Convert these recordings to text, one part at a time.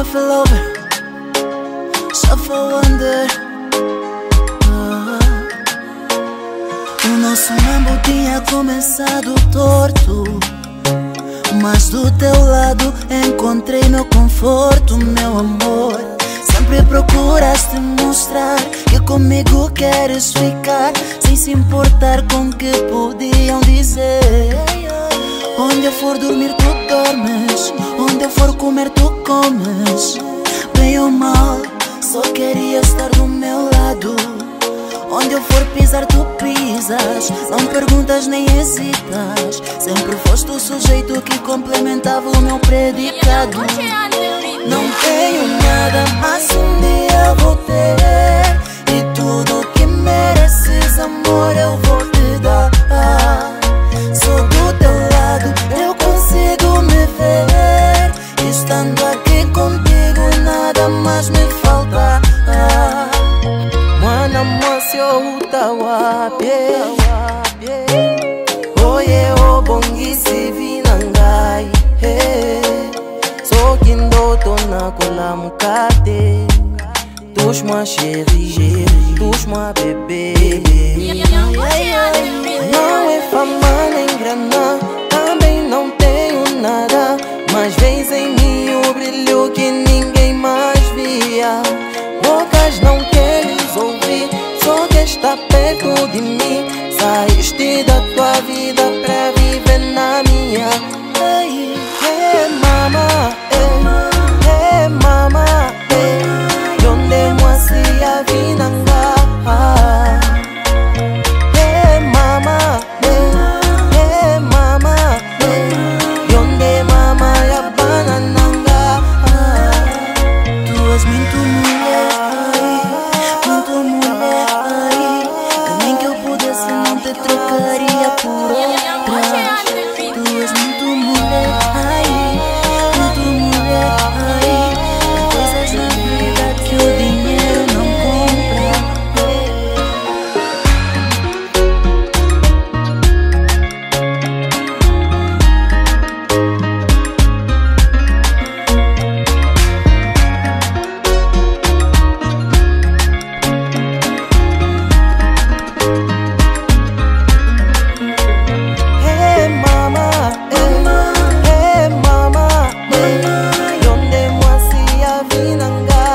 fell over, shuffle wonder. O nosso mambo tinha começado torto, mas do teu lado encontrei meu conforto, meu amor. Sempre procuraste mostrar que comigo queres ficar, sem se importar com o que podiam dizer. Onde eu for dormir tu dormes, onde eu for comer tu comes. Bem ou mal, só queria estar do meu lado. Onde eu for pisar tu pisas, não perguntas nem hesitas. Sempre foste o sujeito que complementava o meu predicado. Não tenho nada, mas um dia vou ter, e tudo que mereces, amor, eu vou te dar. Sou do teu lado, eu consigo me ver. Estando aqui contigo, nada mais me falta. Mwana mwasi utawape, oye obongisi vinangai. Soki ndoto nakola mukate, touche-moi chérie, touche-moi bébé. Não é fama nem grana, também não tenho nada, mas vês em mim o brilho que ninguém mais via. Bocas não queres ouvir, só que está perto de mim. Saíste da tua vida pra viver na minha. Hey, hey mama, hey mama, hey. Donde mwasi ya vinanga. Hey mama, hey mama, hey. Donde mama ya banananga. Tu és muito mulher, muito mulher, também que eu pudesse não te trocaria por outra. Tu és muito mulher, muito mulher, tem coisas na vida que o dinheiro não compra. Hey mama, hey mama, donde mwasi ya vinanga.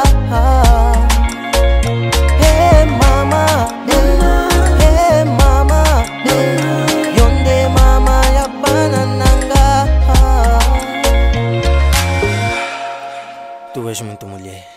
Hey mama, hey mama, donde mama ya banananga. Tu és muito mulher.